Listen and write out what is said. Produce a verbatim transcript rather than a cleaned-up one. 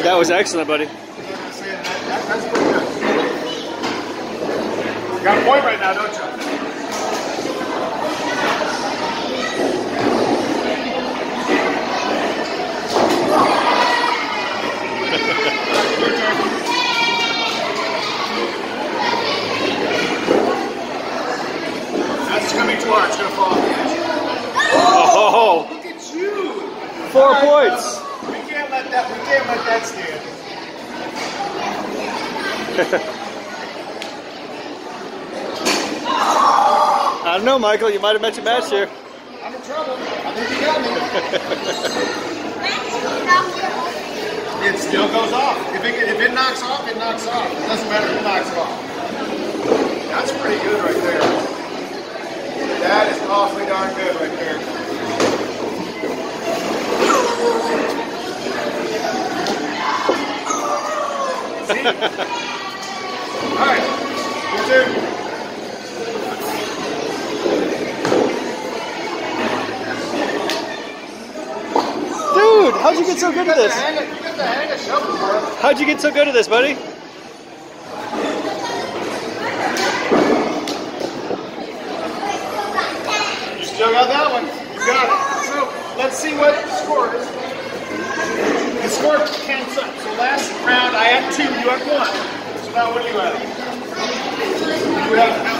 That was excellent, buddy. That, that's pretty good. You got a point right now, don't you? That's going to be too hard. It's going to fall off the edge. Oh! Look at you! Four right, points. Uh, we can't let that. We can't let that stand. I don't know, Michael. You might have met your match here. I'm in trouble. I think you got me. It still goes off. If it, if it knocks off, it knocks off. It doesn't matter if it knocks off. That's pretty good right there. That is awfully darn good right there. See? All right. Your turn. Dude, how'd you get so good at this? You got the hang of shuffleboard. How'd you get so good at this, buddy? You still got that one. You got it. So let's see what the score is. The score counts up. So last round I had two, you had one. So now what do you have? You have